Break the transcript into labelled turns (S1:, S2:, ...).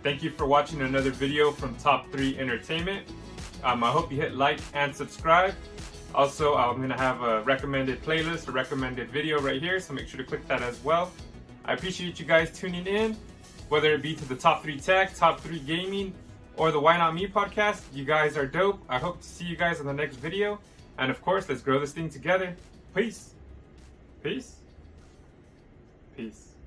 S1: Thank you for watching another video from Top 3 Entertainment. I hope you hit like and subscribe. Also, I'm going to have a recommended playlist, a recommended video right here, so make sure to click that as well. I appreciate you guys tuning in, whether it be to the Top 3 Tech, Top 3 Gaming, or the Why Not Me podcast. You guys are dope. I hope to see you guys in the next video. And of course, let's grow this thing together. Peace. Peace. Peace.